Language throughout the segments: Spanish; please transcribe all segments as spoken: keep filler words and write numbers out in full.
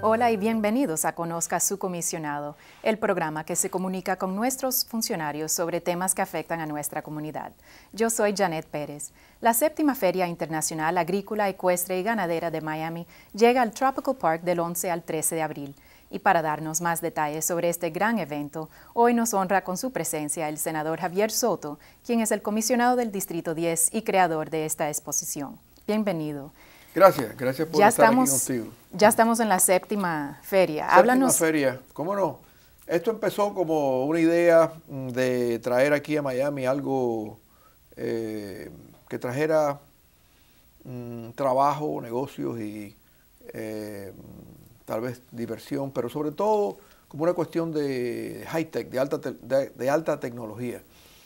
Hola y bienvenidos a Conozca su Comisionado, el programa que se comunica con nuestros funcionarios sobre temas que afectan a nuestra comunidad. Yo soy Janet Pérez. La séptima Feria Internacional Agrícola, Ecuestre y Ganadera de Miami llega al Tropical Park del once al trece de abril. Y para darnos más detalles sobre este gran evento, hoy nos honra con su presencia el senador Javier Soto, quien es el comisionado del Distrito diez y creador de esta exposición. Bienvenido. Gracias, gracias por ya estar estamos, aquí contigo. Ya estamos en la séptima feria. Séptima Háblanos. feria, ¿cómo no? Esto empezó como una idea de traer aquí a Miami algo eh, que trajera um, trabajo, negocios y eh, tal vez diversión, pero sobre todo como una cuestión de high-tech, de alta, te de, de alta tecnología.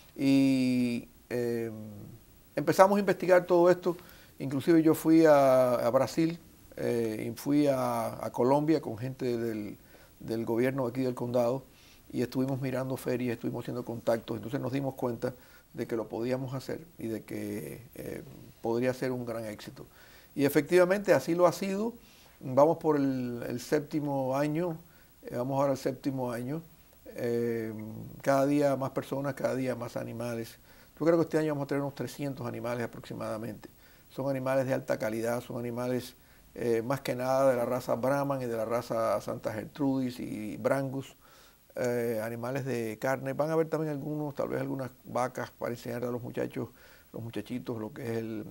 Y eh, empezamos a investigar todo esto. Inclusive yo fui a, a Brasil eh, y fui a, a Colombia con gente del, del gobierno aquí del condado y estuvimos mirando ferias, estuvimos haciendo contactos, entonces nos dimos cuenta de que lo podíamos hacer y de que eh, podría ser un gran éxito. Y efectivamente así lo ha sido. Vamos por el, el séptimo año, eh, vamos ahora al séptimo año, eh, cada día más personas, cada día más animales. Yo creo que este año vamos a tener unos trescientos animales aproximadamente. Son animales de alta calidad, son animales eh, más que nada de la raza Brahman y de la raza Santa Gertrudis y Brangus, eh, animales de carne. Van a haber también algunos, tal vez algunas vacas para enseñar a los muchachos, los muchachitos lo que es el,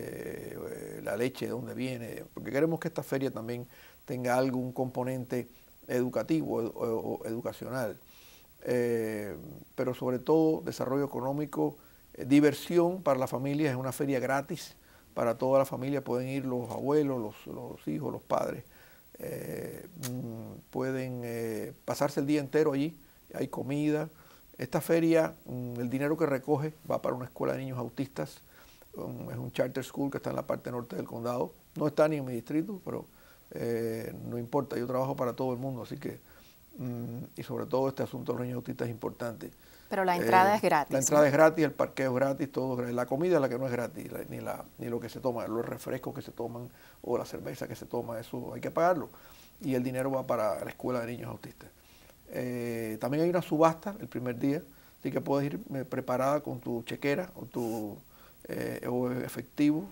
eh, la leche, de dónde viene, porque queremos que esta feria también tenga algún componente educativo o, o educacional, eh, pero sobre todo desarrollo económico, eh, diversión para la familia. Es una feria gratis. Para toda la familia pueden ir los abuelos, los, los hijos, los padres, eh, pueden eh, pasarse el día entero allí, hay comida. Esta feria, el dinero que recoge va para una escuela de niños autistas, um, es un charter school que está en la parte norte del condado, no está ni en mi distrito, pero eh, no importa, yo trabajo para todo el mundo, así que, um, y sobre todo este asunto de los niños autistas es importante. Pero la entrada eh, es gratis. La entrada ¿no? es gratis, el parqueo es gratis, todo es gratis. La comida es la que no es gratis, la, ni, la, ni lo que se toma, los refrescos que se toman o la cerveza que se toma, eso hay que pagarlo. Y el dinero va para la escuela de niños autistas. Eh, también hay una subasta el primer día, así que puedes ir eh, preparada con tu chequera o tu eh, o efectivo.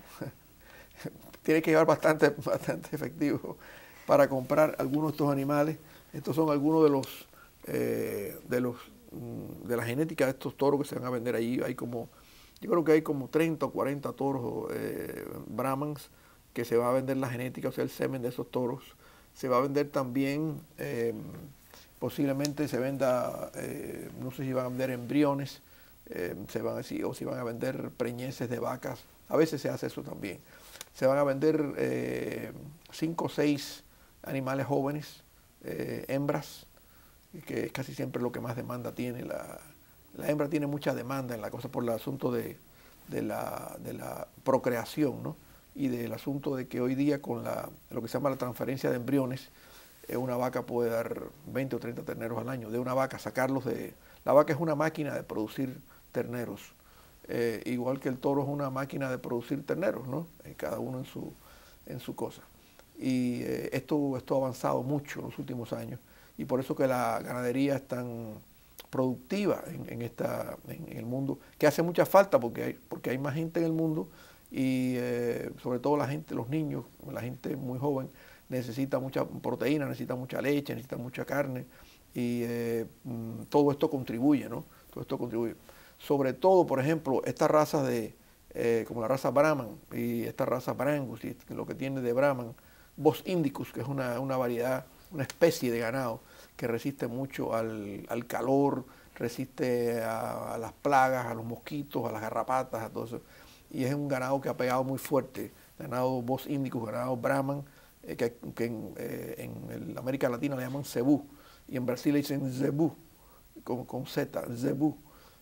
Tienes que llevar bastante, bastante efectivo para comprar algunos de estos animales. Estos son algunos de los, eh, de los de la genética de estos toros que se van a vender allí. Hay como, yo creo que hay como treinta o cuarenta toros eh, brahmans que se va a vender la genética, o sea, el semen de esos toros. Se va a vender también, eh, posiblemente se venda, eh, no sé si van a vender embriones, eh, se van a decir, o si van a vender preñeces de vacas. A veces se hace eso también. Se van a vender eh, cinco o seis animales jóvenes, eh, hembras, que es casi siempre lo que más demanda tiene. La, la hembra tiene mucha demanda en la cosa por el asunto de, de, la, de la procreación, ¿no? Y del asunto de que hoy día con la, lo que se llama la transferencia de embriones, eh, una vaca puede dar veinte o treinta terneros al año. De una vaca, sacarlos de... La vaca es una máquina de producir terneros, eh, igual que el toro es una máquina de producir terneros, ¿no? Eh, cada uno en su, en su cosa. Y eh, esto, esto ha avanzado mucho en los últimos años. Y por eso que la ganadería es tan productiva en, en, esta, en el mundo, que hace mucha falta porque hay, porque hay más gente en el mundo y eh, sobre todo la gente, los niños, la gente muy joven necesita mucha proteína, necesita mucha leche, necesita mucha carne y eh, todo esto contribuye, ¿no? Todo esto contribuye. Sobre todo, por ejemplo, estas razas de, eh, como la raza Brahman y esta raza Brangus y lo que tiene de Brahman, Bos indicus, que es una, una variedad, una especie de ganado que resiste mucho al, al calor, resiste a, a las plagas, a los mosquitos, a las garrapatas, a todo eso. Y es un ganado que ha pegado muy fuerte, ganado Bos indicus, ganado Brahman, eh, que, que en, eh, en América Latina le llaman cebú, y en Brasil le dicen zebú, con, con Z, zebú.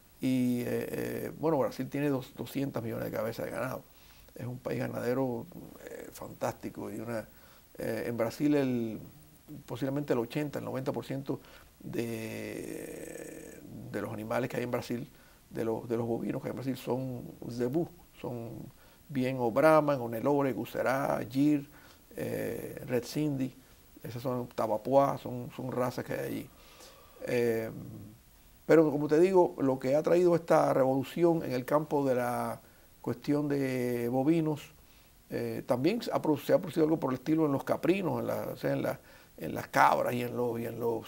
Y eh, eh, bueno, Brasil tiene dos, doscientos millones de cabezas de ganado. Es un país ganadero eh, fantástico. Y una, eh, en Brasil el, posiblemente el ochenta, el noventa por ciento de, de los animales que hay en Brasil, de los, de los bovinos que hay en Brasil son zebú, son bien o Brahman, o Nelore, Gucerá, Gir, eh, Red Cindy, Esas son tabapuá, son, son razas que hay allí. Eh, pero como te digo, lo que ha traído esta revolución en el campo de la cuestión de bovinos, eh, también se ha, se ha producido algo por el estilo en los caprinos, en, la, o sea, en, la, en las cabras y en los, y en los,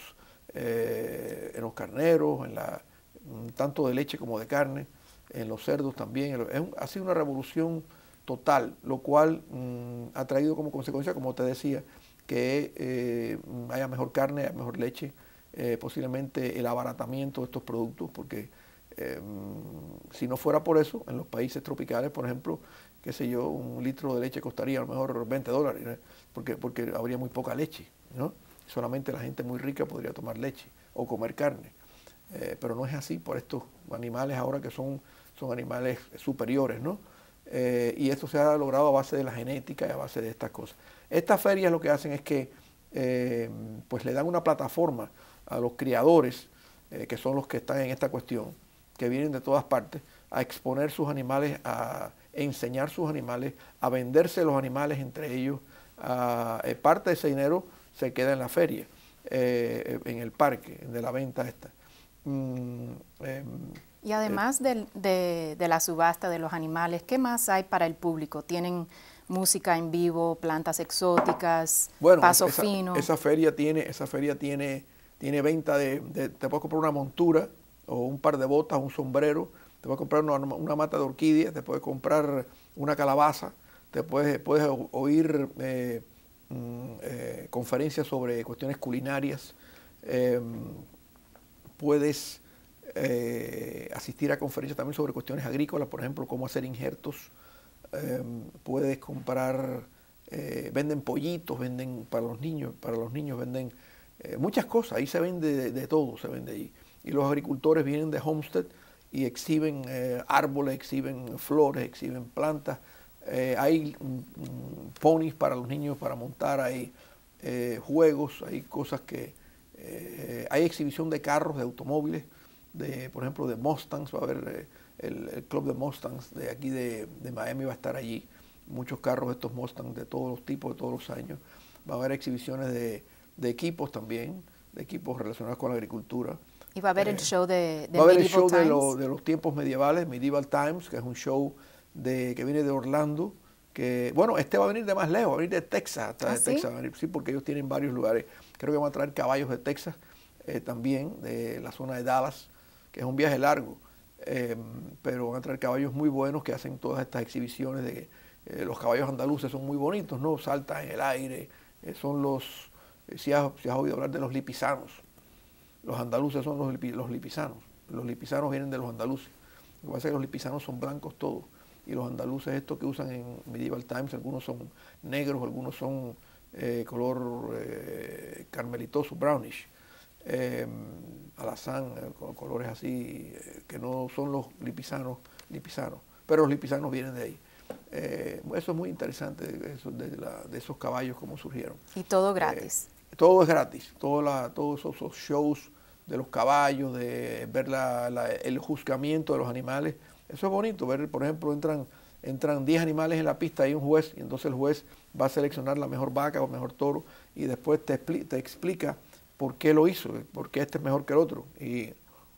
eh, en los carneros, en la, tanto de leche como de carne, en los cerdos también. Es un, ha sido una revolución total, lo cual mmm, ha traído como consecuencia, como te decía, que eh, haya mejor carne, haya mejor leche, eh, posiblemente el abaratamiento de estos productos, porque eh, si no fuera por eso, en los países tropicales, por ejemplo, qué sé yo, un litro de leche costaría a lo mejor veinte dólares, ¿no? porque, porque habría muy poca leche, ¿no? Solamente la gente muy rica podría tomar leche o comer carne, eh, pero no es así por estos animales ahora que son, son animales superiores, ¿no? Eh, y esto se ha logrado a base de la genética y a base de estas cosas. Estas ferias lo que hacen es que eh, pues le dan una plataforma a los criadores, eh, que son los que están en esta cuestión, que vienen de todas partes, a exponer sus animales, a enseñar sus animales, a venderse los animales entre ellos. A, eh, parte de ese dinero se queda en la feria, eh, en el parque, de la venta esta. Mm, eh, y además de, de, de la subasta de los animales, ¿qué más hay para el público? ¿Tienen música en vivo, plantas exóticas, bueno, paso esa, fino? Esa feria tiene, esa feria tiene, tiene venta de, de, te puedes comprar una montura o un par de botas, un sombrero, te puedes comprar una, una mata de orquídeas, te puedes comprar una calabaza, te puedes, puedes oír eh, eh, conferencias sobre cuestiones culinarias, eh, puedes eh, asistir a conferencias también sobre cuestiones agrícolas, por ejemplo, cómo hacer injertos, eh, puedes comprar, eh, venden pollitos, venden para los niños, para los niños venden eh, muchas cosas, ahí se vende de, de todo, se vende ahí. Y los agricultores vienen de Homestead y exhiben eh, árboles, exhiben flores, exhiben plantas, eh, hay mm, ponis para los niños para montar, hay eh, juegos, hay cosas que, eh, hay exhibición de carros, de automóviles, de, por ejemplo, de Mustangs, va a haber eh, el, el club de Mustangs de aquí de, de Miami va a estar allí, muchos carros de estos Mustangs de todos los tipos, de todos los años, va a haber exhibiciones de, de equipos también, de equipos relacionados con la agricultura. Y va a haber eh, el show de, de va a haber el Medieval show Times. de, lo, de los tiempos medievales, Medieval Times, que es un show de, que viene de Orlando, que, bueno, este va a venir de más lejos, va a venir de Texas, hasta ¿Ah, de sí? Texas, va a venir, sí, porque ellos tienen varios lugares. Creo que van a traer caballos de Texas eh, también, de la zona de Dallas, que es un viaje largo, eh, pero van a traer caballos muy buenos que hacen todas estas exhibiciones de eh, los caballos andaluces son muy bonitos, ¿no? Saltan en el aire, eh, son los, eh, si, has, si has oído hablar de los lipizanos, los andaluces son los, lipi, los lipizanos, los lipizanos vienen de los andaluces, lo que pasa es que los lipizanos son blancos todos, y los andaluces estos que usan en Medieval Times, algunos son negros, algunos son eh, color eh, carmelitoso, brownish, eh, alazán, eh, con colores así, eh, que no son los lipizanos, lipizanos, pero los lipizanos vienen de ahí. Eh, eso es muy interesante, eso de, la, de esos caballos, cómo surgieron. Y todo gratis. Eh, todo es gratis, todo la, todos esos, esos shows de los caballos, de ver la, la, el juzgamiento de los animales, eso es bonito, ver, por ejemplo, entran entran diez animales en la pista, hay un juez, y entonces el juez va a seleccionar la mejor vaca o el mejor toro, y después te, expli te explica por qué lo hizo, por qué este es mejor que el otro. Y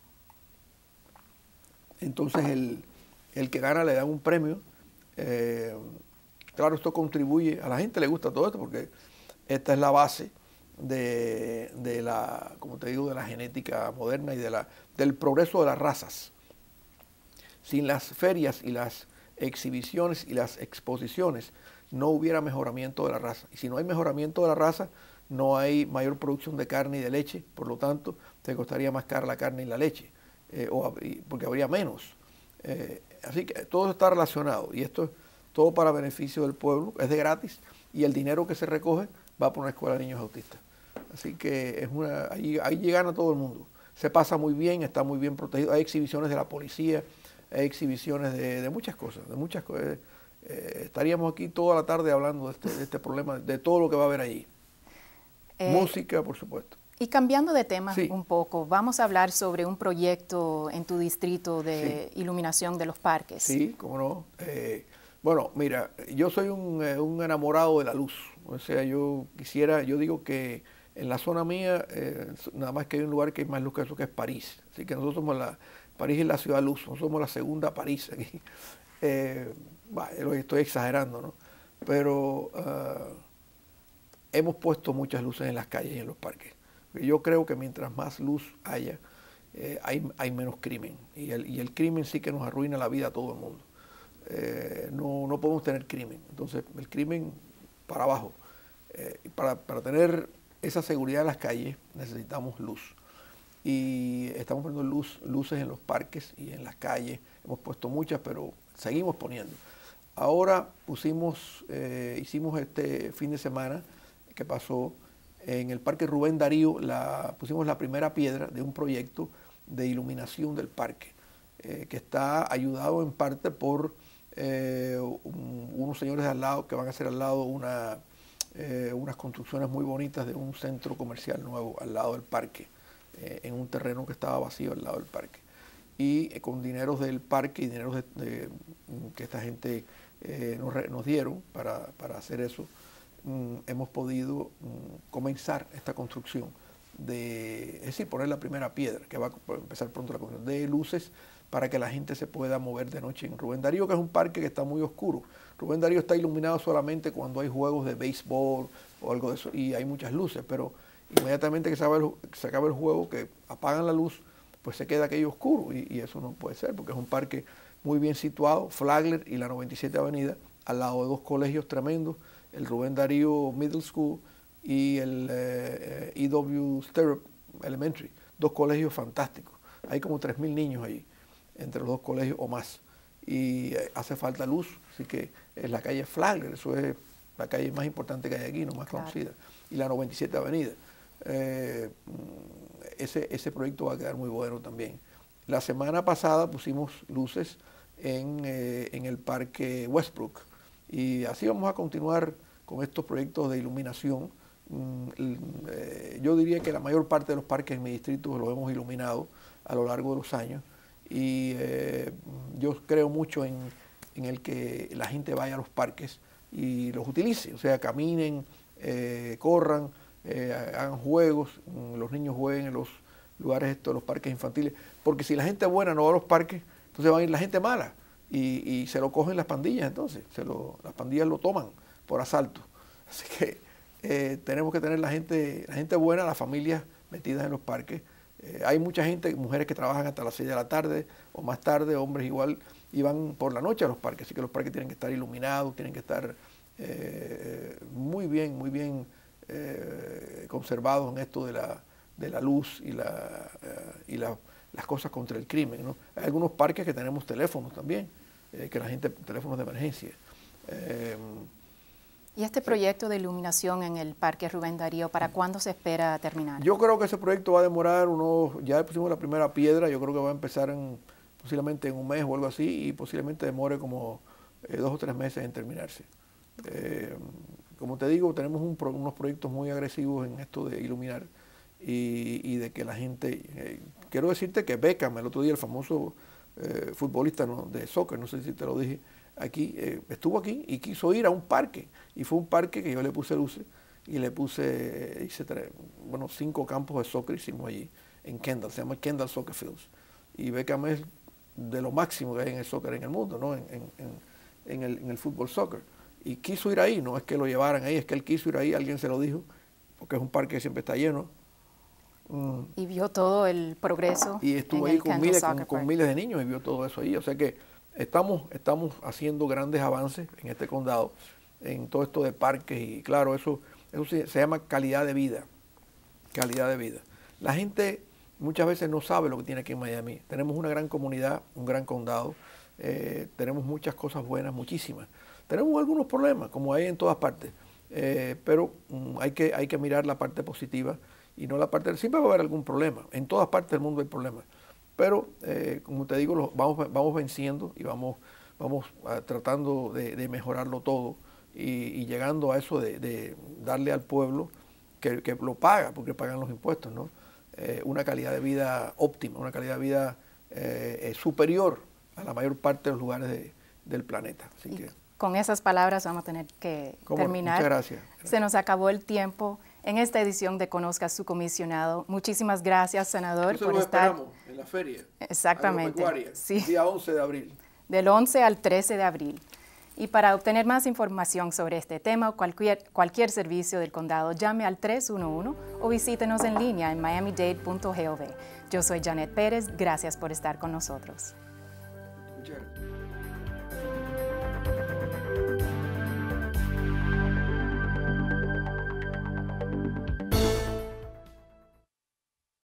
entonces el, el que gana le dan un premio. Eh, claro, esto contribuye, a la gente le gusta todo esto, porque esta es la base de, de la, como te digo, de la genética moderna y de la, del progreso de las razas. Sin las ferias y las exhibiciones y las exposiciones no hubiera mejoramiento de la raza. Y si no hay mejoramiento de la raza, no hay mayor producción de carne y de leche, por lo tanto, te costaría más cara la carne y la leche, eh, o, porque habría menos. Eh, así que todo está relacionado, y esto es todo para beneficio del pueblo, es de gratis, y el dinero que se recoge va por una escuela de niños autistas. Así que es una, ahí, ahí llegan a todo el mundo. Se pasa muy bien, está muy bien protegido, hay exhibiciones de la policía, hay exhibiciones de, de muchas cosas, de muchas cosas. Eh, estaríamos aquí toda la tarde hablando de este, de este problema, de todo lo que va a haber allí. Eh, Música, por supuesto. Y cambiando de tema sí. un poco, vamos a hablar sobre un proyecto en tu distrito de sí. iluminación de los parques. Sí, cómo no. Eh, Bueno, mira, yo soy un, eh, un enamorado de la luz. O sea, yo quisiera, yo digo que en la zona mía, eh, nada más que hay un lugar que hay más luz que eso, que es París. Así que nosotros somos la, París es la ciudad luz, nosotros somos la segunda París aquí. Eh, bah, lo estoy exagerando, ¿no? Pero uh, hemos puesto muchas luces en las calles y en los parques. Yo creo que mientras más luz haya, eh, hay, hay menos crimen. Y el, y el crimen sí que nos arruina la vida a todo el mundo. Eh, no, no podemos tener crimen. Entonces, el crimen para abajo. Eh, para, para tener esa seguridad en las calles necesitamos luz. Y estamos poniendo luz, luces en los parques y en las calles. Hemos puesto muchas, pero seguimos poniendo. Ahora pusimos, eh, hicimos este fin de semana que pasó en el Parque Rubén Darío, la, pusimos la primera piedra de un proyecto de iluminación del parque, eh, que está ayudado en parte por eh, un, unos señores de al lado que van a hacer al lado una, eh, unas construcciones muy bonitas de un centro comercial nuevo al lado del parque, eh, en un terreno que estaba vacío al lado del parque. Y eh, con dineros del parque y dineros de, de, que esta gente eh, nos, nos dieron para, para hacer eso, mm, hemos podido mm, comenzar esta construcción de, es decir, poner la primera piedra, que va a empezar pronto la construcción, de luces para que la gente se pueda mover de noche en Rubén Darío, que es un parque que está muy oscuro. Rubén Darío está iluminado solamente cuando hay juegos de béisbol o algo de eso, y hay muchas luces, pero inmediatamente que se acaba el, se acaba el juego, que apagan la luz, pues se queda aquello oscuro, y, y eso no puede ser, porque es un parque muy bien situado, Flagler y la noventa y siete Avenida, al lado de dos colegios tremendos, el Rubén Darío Middle School y el eh, E W Stirrup Elementary, dos colegios fantásticos. Hay como tres mil niños ahí, entre los dos colegios o más, y eh, hace falta luz, así que es la calle Flagler, eso es la calle más importante que hay aquí, no más claro. conocida, y la noventa y siete Avenida. Eh, ese, ese proyecto va a quedar muy bueno también. La semana pasada pusimos luces en, eh, en el parque Westbrook, y así vamos a continuar con estos proyectos de iluminación. Mm, eh, yo diría que la mayor parte de los parques en mi distrito los hemos iluminado a lo largo de los años, y eh, yo creo mucho en, en el que la gente vaya a los parques y los utilice, o sea, caminen, eh, corran, eh, hagan juegos, los niños jueguen en los lugares estos, los parques infantiles, porque si la gente buena no va a los parques, entonces va a ir la gente mala, y, y se lo cogen las pandillas, entonces, se lo, las pandillas lo toman por asalto. Así que eh, tenemos que tener la gente, la gente buena, las familias metidas en los parques. Eh, hay mucha gente, mujeres que trabajan hasta las seis de la tarde o más tarde, hombres igual, y van por la noche a los parques, así que los parques tienen que estar iluminados, tienen que estar eh, muy bien, muy bien eh, conservados en esto de la, de la luz y, la, eh, y la, las cosas contra el crimen, ¿no? Hay algunos parques que tenemos teléfonos también, eh, que la gente, teléfonos de emergencia. Eh, ¿Y este proyecto de iluminación en el Parque Rubén Darío, para cuándo se espera terminar? Yo creo que ese proyecto va a demorar unos, ya pusimos la primera piedra, yo creo que va a empezar en, posiblemente en un mes o algo así, y posiblemente demore como eh, dos o tres meses en terminarse. Eh, como te digo, tenemos un, unos proyectos muy agresivos en esto de iluminar y, y de que la gente, eh, quiero decirte que Beckham, el otro día, el famoso eh, futbolista, ¿no?, de soccer, no sé si te lo dije, aquí, eh, estuvo aquí y quiso ir a un parque, y fue un parque que yo le puse luces y le puse, hice tres, bueno, cinco campos de soccer hicimos allí en Kendall, se llama Kendall Soccer Fields, y Beckham es de lo máximo que hay en el soccer en el mundo, ¿no?, en, en, en, el, en el fútbol soccer, y quiso ir ahí, no es que lo llevaran ahí, es que él quiso ir ahí, alguien se lo dijo, porque es un parque que siempre está lleno. Mm. Y vio todo el progreso. Y estuvo ahí con miles, con, con miles de niños y vio todo eso ahí, o sea que estamos, estamos haciendo grandes avances en este condado, en todo esto de parques, y claro, eso, eso se, se llama calidad de vida, calidad de vida. La gente muchas veces no sabe lo que tiene aquí en Miami. Tenemos una gran comunidad, un gran condado, eh, tenemos muchas cosas buenas, muchísimas. Tenemos algunos problemas, como hay en todas partes, eh, pero um, hay, que, hay que mirar la parte positiva y no la parte... Siempre va a haber algún problema, en todas partes del mundo hay problemas, pero eh, como te digo, los, vamos, vamos venciendo y vamos, vamos uh, tratando de, de mejorarlo todo y, y llegando a eso de, de darle al pueblo que, que lo paga, porque pagan los impuestos, ¿no? Eh, una calidad de vida óptima, una calidad de vida eh, eh, superior a la mayor parte de los lugares de, del planeta. Así que con esas palabras vamos a tener que ¿Cómo? terminar. Muchas gracias. gracias. Se nos acabó el tiempo en esta edición de Conozca a su comisionado. Muchísimas gracias, senador, Entonces por nos estar. esperamos en la feria. Exactamente. Agropecuaria, Sí. Día once de abril. Del once al trece de abril. Y para obtener más información sobre este tema o cualquier, cualquier servicio del condado, llame al tres uno uno o visítenos en línea en miami dade punto gov. Yo soy Janet Pérez. Gracias por estar con nosotros. Muchas gracias.